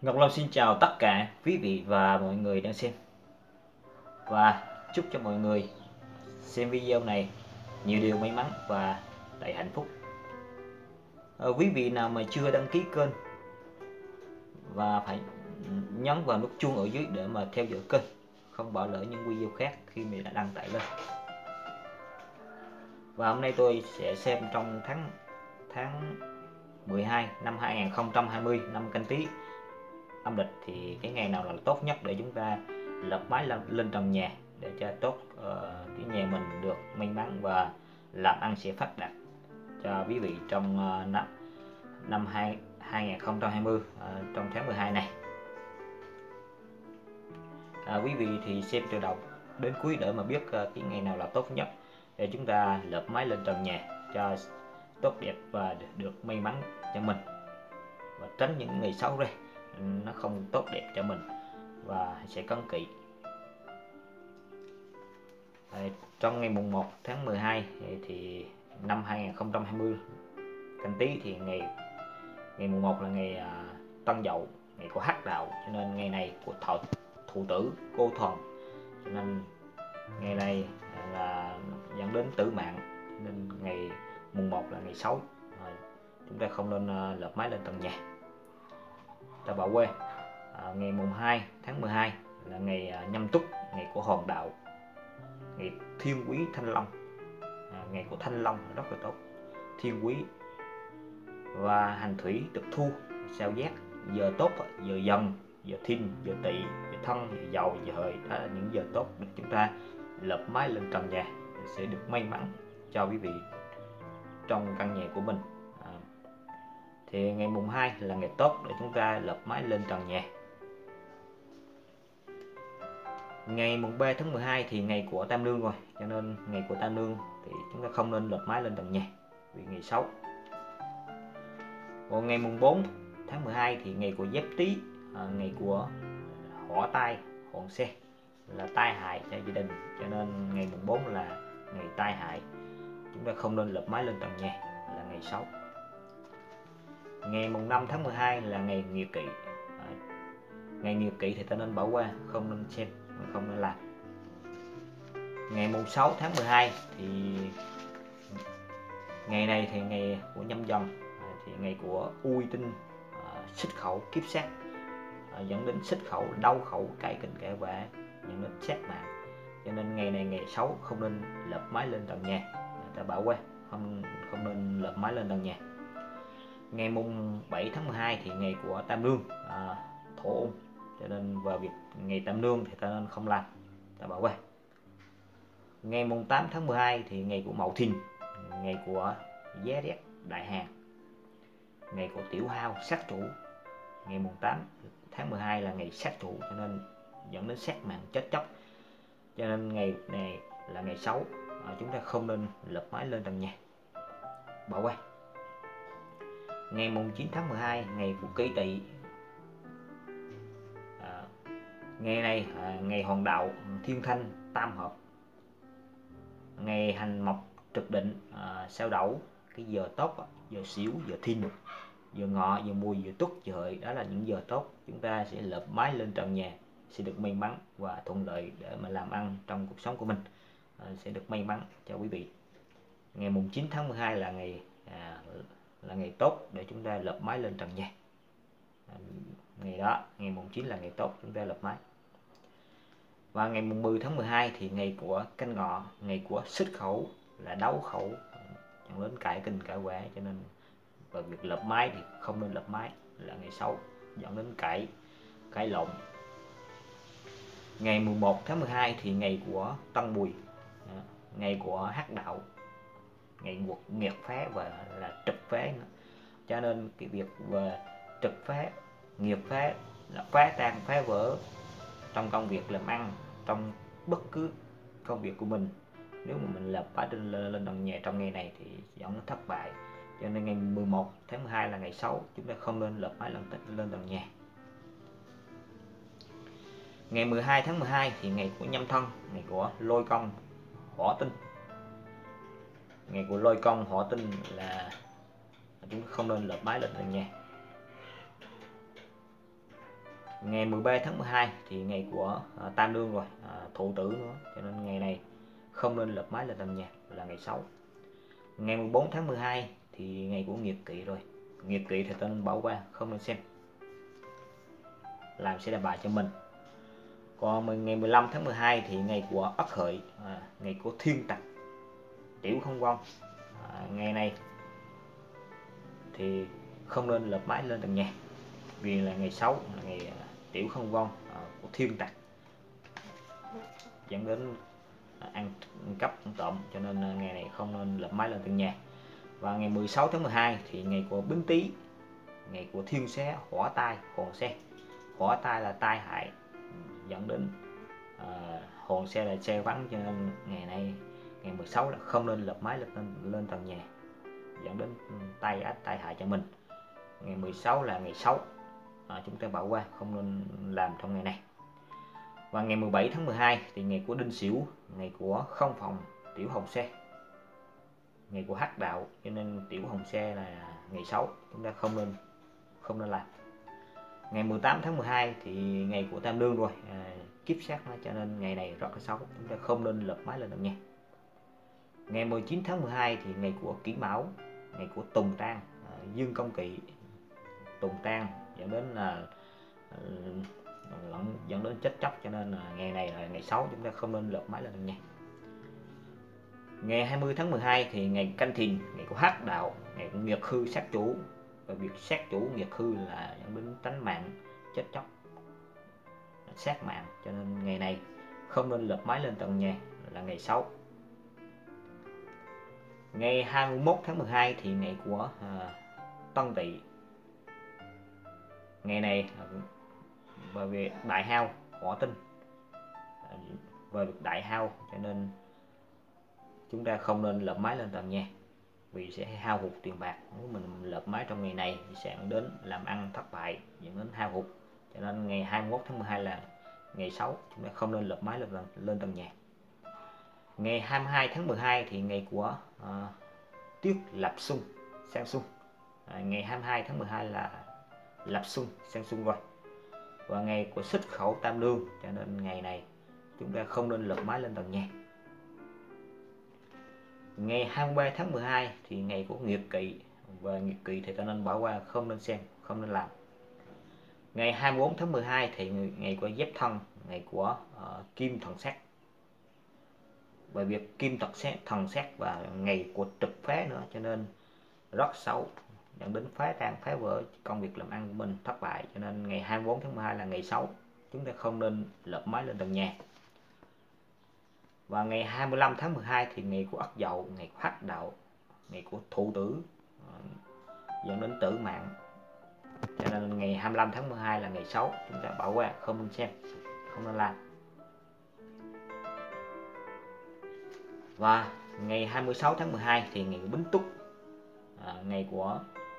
Ngọc Long xin chào tất cả quý vị và mọi người đang xem, và chúc cho mọi người xem video này nhiều điều may mắn và đầy hạnh phúc. Quý vị nào mà chưa đăng ký kênh và phải nhấn vào nút chuông ở dưới để mà theo dõi kênh, không bỏ lỡ những video khác khi mình đã đăng tải lên. Và hôm nay tôi sẽ xem trong tháng 12 năm 2020 năm Canh Tý âm lịch thì cái ngày nào là tốt nhất để chúng ta lợp mái lên trần nhà để cho tốt, cái nhà mình được may mắn và làm ăn sẽ phát đạt cho quý vị trong năm 2020 trong tháng 12 này. Quý vị thì xem từ đầu đến cuối để mà biết cái ngày nào là tốt nhất để chúng ta lợp mái lên trần nhà cho tốt đẹp và được may mắn cho mình, và tránh những ngày xấu ra nó không tốt đẹp cho mình và sẽ cấn kỵ. Trong ngày mùng 1 tháng 12 thì năm 2020 Canh Tý thì ngày mùng 1 là ngày Tân Dậu, ngày của Hắc Đạo, cho nên ngày này của Thủ Tử Cô Thuần, cho nên ngày này là dẫn đến tử mạng, nên ngày mùng 1 là ngày xấu, chúng ta không nên lợp mái lên trần nhà, ta bỏ quên. Ngày mùng 2 tháng 12 là ngày Nhâm Túc, ngày của Hòn Đạo, ngày thiên quý Thanh Long, ngày của Thanh Long rất là tốt, thiên quý. Và hành thủy Thực Thu, sao Giác, giờ tốt, giờ Dần, giờ Thìn, giờ Tỵ, giờ Thân, giờ Dậu, giờ Hợi, đó là những giờ tốt để chúng ta lợp mái lên trần nhà sẽ được may mắn cho quý vị trong căn nhà của mình. Thì ngày mùng 2 là ngày tốt để chúng ta lợp mái lên trần nhà. Ngày mùng 3 tháng 12 thì ngày của Tam Nương rồi, cho nên ngày của Tam Nương thì chúng ta không nên lợp mái lên trần nhà vì ngày xấu. Còn ngày mùng 4 tháng 12 thì ngày của Giáp Tý, ngày của hỏa tai, hồn xe, là tai hại cho gia đình, cho nên ngày mùng 4 là ngày tai hại, chúng ta không nên lợp mái lên trần nhà, là ngày xấu. Ngày mùng 5 tháng 12 là ngày Nghiệt Kỵ. Ngày Nghiệt Kỵ thì ta nên bỏ qua, không nên xem, không nên làm. Ngày mùng 6 tháng 12 thì ngày này thì ngày của Nhâm Dần, thì ngày của Uy Tinh, xích khẩu kiếp sát, dẫn đến xích khẩu, đau khẩu, cãi kình cãi vã, dẫn đến sát mạng, cho nên ngày này ngày xấu, không nên lợp mái lên trần nhà, ta bỏ qua, không nên lợp mái lên trần nhà. Ngày mùng 7 tháng 12 thì ngày của Tam Nương, thổ ung, cho nên vào việc ngày Tam Nương thì ta nên không làm, ta bỏ qua. Ngày mùng 8 tháng 12 thì ngày của Mậu Thìn, ngày của Giá Đét Đại Hàng, ngày của Tiểu Hao sát chủ. Ngày mùng 8 tháng 12 là ngày sát chủ, cho nên dẫn đến sát mạng chết chóc, cho nên ngày này là ngày xấu, chúng ta không nên lợp mái lên trần nhà, bỏ qua. Ngày mùng 9 tháng 12 ngày của Kỷ Tỵ, ngày này ngày Hòn Đạo, Thiên Thanh tam hợp, ngày Hành Mộc Trực Định, sao Đậu, cái giờ tốt, giờ Sửu, giờ Thìn, giờ Ngọ, giờ Mùi, giờ Tuất, giờ Hợi, đó là những giờ tốt chúng ta sẽ lợp mái lên trần nhà, sẽ được may mắn và thuận lợi để mà làm ăn trong cuộc sống của mình, sẽ được may mắn cho quý vị. Ngày mùng 9 tháng 12 là ngày tốt để chúng ta lợp mái lên trần nhà, ngày đó, ngày mùng 9 là ngày tốt chúng ta lợp mái. Và ngày mùng 10 tháng 12 thì ngày của Canh Ngọ, ngày của xích khẩu, là đấu khẩu, dẫn đến cãi kình cãi vã, cho nên và việc lợp mái thì không nên lợp mái, là ngày xấu, dẫn đến cãi lộn. Ngày 11 tháng 12 thì ngày của Tân Mùi, ngày của Hắc Đạo, ngày nghiệt phá và là trực phá, cho nên cái việc về trực phá, nghiệt phá là phá tan, phá vỡ trong công việc làm ăn, trong bất cứ công việc của mình. Nếu mà mình lợp mái lên trần nhà trong ngày này thì dẫn đến thất bại, cho nên ngày 11 tháng 12 là ngày xấu, chúng ta không nên lợp mái lên trần nhà. Ngày 12 tháng 12 thì ngày của Nhâm Thân, ngày của Lôi Công Hỏa Tinh, ngày của Lôi Công Hỏa Tinh là chúng ta không nên lợp mái lên trần nhà. Ngày 13 tháng 12 thì ngày của tam đương rồi, thụ tử nữa, cho nên ngày này không nên lợp mái lên tầng nhà, là ngày xấu. Ngày 14 tháng 12 thì ngày của nghiệt kỵ rồi, nghiệt kỵ thì ta nên bỏ qua, không nên xem, làm sẽ là bài cho mình. Còn ngày 15 tháng 12 thì ngày của Ất Hợi, ngày của thiên tặc, tiểu không vong. Ngày này thì không nên lợp mái lên tầng nhà, vì là ngày xấu, là ngày tiểu không vong của thiên tặc, dẫn đến ăn cắp, ăn trộm, cho nên ngày này không nên lợp mái lên tầng nhà. Và ngày 16 tháng 12 thì ngày của Bính Tý, ngày của thiên xé, hỏa tai, hồn xe. Hỏa tai là tai hại, dẫn đến hồn xe là xe vắng, cho nên ngày nay ngày 16 là không nên lợp mái lên tầng nhà, dẫn đến tai ách, tai hại cho mình. Ngày 16 là ngày xấu, chúng ta bỏ qua, không nên làm trong ngày này. Và ngày 17 tháng 12 thì ngày của Đinh Sửu, ngày của không phòng, tiểu hồng xe, ngày của hắc đạo, cho nên tiểu hồng xe là ngày xấu, chúng ta không nên làm. Ngày 18 tháng 12 thì ngày của tam đương rồi, kiếp sát nó, cho nên ngày này rất là xấu, chúng ta không nên lợp mái lên tầng nhà. Ngày 19 tháng 12 thì ngày của Kỷ Mão, ngày của Tùng Tang, dương công kỵ, Tùng Tang, dẫn đến là dẫn đến chết chóc, cho nên là ngày này là ngày xấu, chúng ta không nên lợp mái lên tầng nhà. Ngày 20 tháng 12 thì ngày Canh Thìn, ngày của hắc đạo, ngày của nghiệt hư sát chủ, và việc sát chủ nghiệt hư là dẫn đến tánh mạng, chết chóc, sát mạng, cho nên ngày này không nên lợp mái lên tầng nhà, là ngày xấu. Ngày 21 tháng 12 thì ngày của Tân Tỵ, ngày này bởi vì đại hao hỏa tinh, về việc đại hao, cho nên chúng ta không nên lợp mái lên tầng nhà, vì sẽ hao hụt tiền bạc. Nếu mình lợp mái trong ngày này thì sẽ dẫn đến làm ăn thất bại, dẫn đến hao hụt, cho nên ngày 21 tháng 12 là ngày xấu, chúng ta không nên lợp mái lên tầng nhà. Ngày 22 tháng 12 thì ngày của Tiết Lập Xuân, sang xuân, ngày 22 tháng 12 là Lập Xuân, sang xuân rồi, và ngày của Xích Khẩu tam đương, cho nên ngày này chúng ta không nên lợp mái lên tầng nhà. Ngày 23 tháng 12 thì ngày của nghiệt kỵ, và nghiệt kỵ thì ta nên bỏ qua, không nên xem, không nên làm. Ngày 24 tháng 12 thì ngày của Giáp Thân, ngày của Kim Thần Sát, bởi việc Kim Thần Sát và ngày của trực phá nữa, cho nên rất xấu, dẫn đến phá tan, phá vỡ công việc làm ăn của mình, thất bại, cho nên ngày 24 tháng 12 là ngày xấu, chúng ta không nên lợp mái lên tầng nhà. Và ngày 25 tháng 12 thì ngày của Ất Dậu, ngày của hắc đạo, ngày của thụ tử, dẫn đến tử mạng, cho nên ngày 25 tháng 12 là ngày xấu, chúng ta bỏ qua, không nên xem, không nên làm. Và ngày 26 tháng 12 thì ngày của Bính Túc, ngày của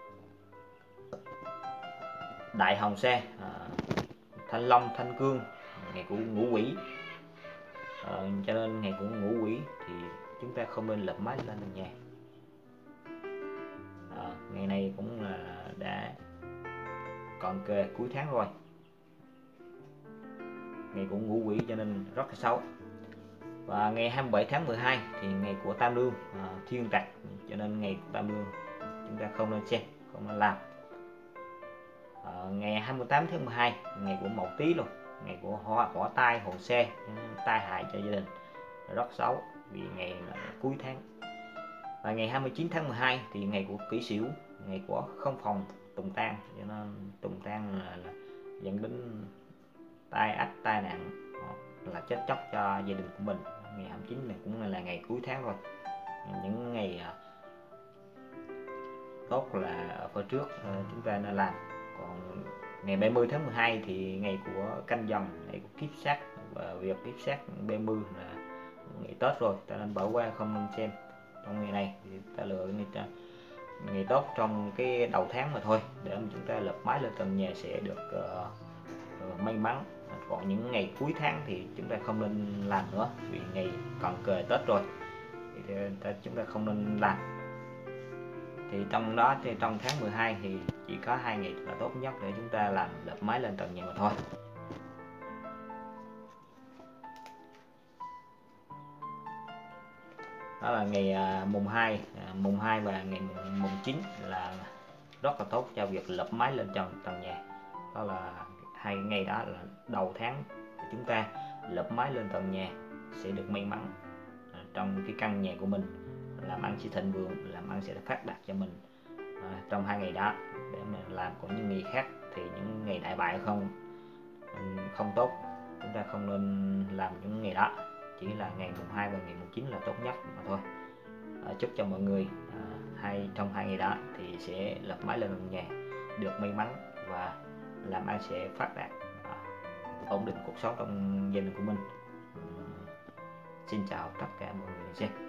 Đại Hồng Xe, Thanh Long, Thanh Cương, ngày của Ngũ Quỷ, cho nên ngày của Ngũ Quỷ thì chúng ta không nên lợp mái lên tầng nhà. Ngày này cũng là đã còn kề cuối tháng rồi, ngày của Ngũ Quỷ, cho nên rất là xấu. Và ngày 27 tháng 12 thì ngày của tam đương, thiên tặc, cho nên ngày của tam đương chúng ta không nên xem, không nên làm. Ngày 28 tháng 12 ngày của Mậu Tý luôn, ngày của hỏa tai, hồn xe, tai hại cho gia đình, rất xấu, vì ngày là cuối tháng. Và ngày 29 tháng 12 thì ngày của Kỷ Sửu, ngày của không phòng, Tùng Tang, cho nên Tùng Tang là dẫn đến tai ách, tai nạn, là chết chóc cho gia đình của mình. Ngày 29 này cũng là ngày cuối tháng rồi, những ngày tốt là ở phía trước chúng ta nên làm. Còn ngày 30 tháng 12 thì ngày của Canh Dần, ngày của kiếp sát, và việc kiếp sát 30 là ngày Tết rồi, ta nên bỏ qua, không nên xem. Trong ngày này thì ta lựa ngày tốt trong cái đầu tháng mà thôi, để mà chúng ta lợp mái lên tầng nhà sẽ được may mắn. Còn những ngày cuối tháng thì chúng ta không nên làm nữa, vì ngày còn kề Tết rồi thì chúng ta không nên làm. Thì trong đó thì trong tháng 12 thì chỉ có 2 ngày là tốt nhất để chúng ta làm lợp mái lên tầng nhà mà thôi. Đó là ngày mùng 2 và ngày mùng 9 là rất là tốt cho việc lợp mái lên tầng nhà. Đó là 2 ngày đó là đầu tháng chúng ta lợp mái lên tầng nhà sẽ được may mắn trong cái căn nhà của mình, làm ăn sẽ thịnh vượng, làm ăn sẽ phát đạt cho mình trong 2 ngày đó. Để mà làm của những ngày khác thì những ngày đại bại không tốt, chúng ta không nên làm những ngày đó, chỉ là ngày mùng 2 và ngày mùng 9 là tốt nhất mà thôi. Chúc cho mọi người trong 2 ngày đó thì sẽ lập mái lên tầng nhà, được may mắn và làm ăn sẽ phát đạt, ổn định cuộc sống trong gia đình của mình. Xin chào tất cả mọi người xem.